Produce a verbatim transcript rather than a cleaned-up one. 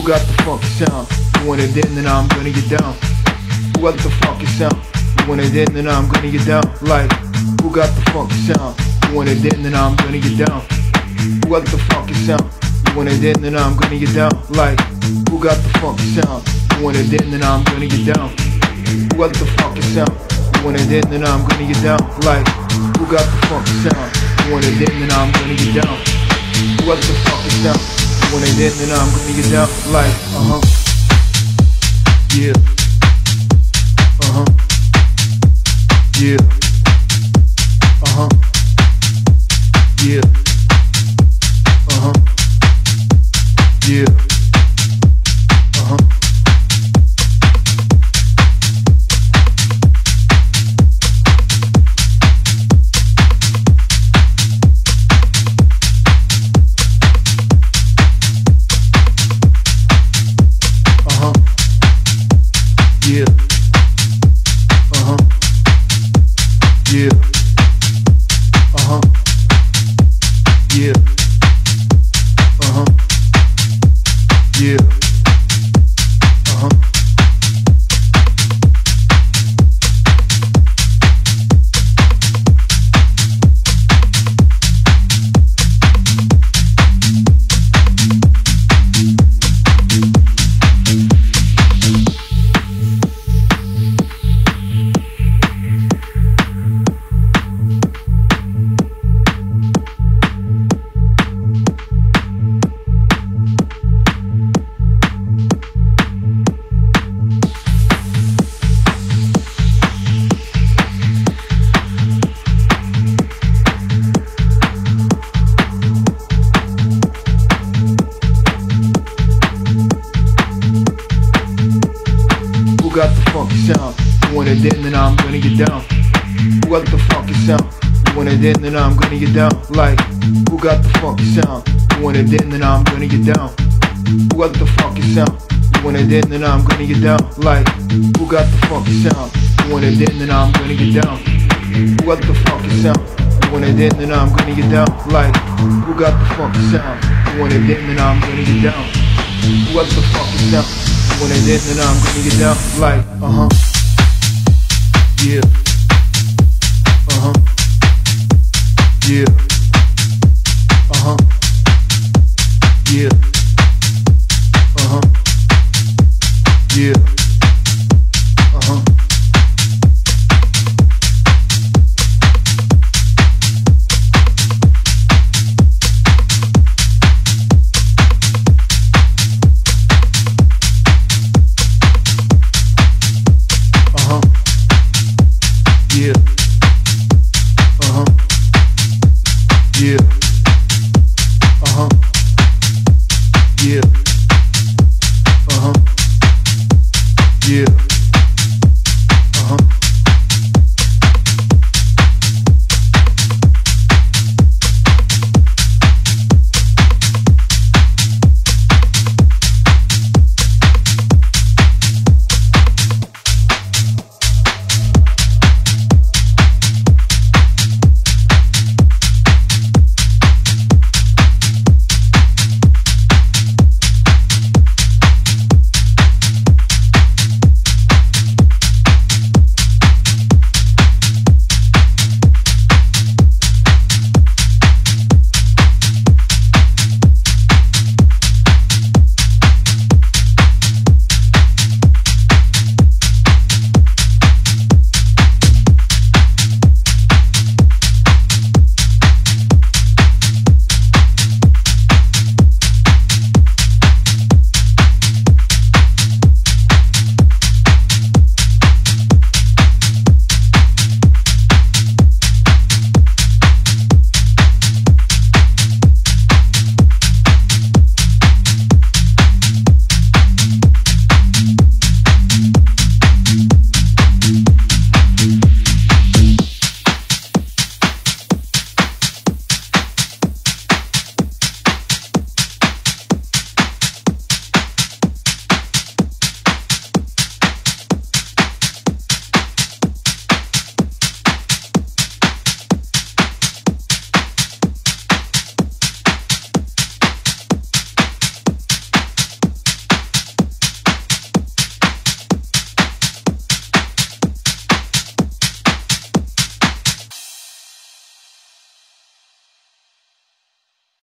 got the funky sound? You want it in, then I'm gonna get down. Who got the funky sound? You want it in, then I'm gonna get down. Like, who got the funky sound? You want it in, then I'm gonna get down. Who got the funky sound? You want it in, then I'm gonna get down. Like, who got the funky sound? You want it in, then I'm gonna get down. Who got the funky sound? You want it in, then I'm gonna get down. Like, who got the funky sound? You want it in, then I'm gonna get down. Who got the funky sound? You want it in, then I'm gonna get down. Like, uh-huh. Yeah. Uh-huh. Yeah. Uh-huh. Yeah. Uh-huh. Yeah. Uh-huh. Uh-huh. Yeah. Uh-huh. Yeah. Uh-huh. Yeah. Uh-huh. Yeah. Uh-huh. Who got the funky sound? You want it in, then I'm gonna get down. Who got the funky sound? You want it in, then I'm gonna get down. Like, who got the funky sound? You want it in, then I'm gonna get down. Who got the funky sound? You want it in, then I'm gonna get down. Like, who got the funky sound? You want it in, then I'm gonna get down. Who got the funky sound? You want it in, then I'm gonna get down. Like, who got the funky sound? You want it in, then I'm gonna get down. Who got the funky sound? You want it in, then I'm gonna get down. Like, uh-huh. Yeah. Uh-huh. Yeah. Uh-huh. Yeah.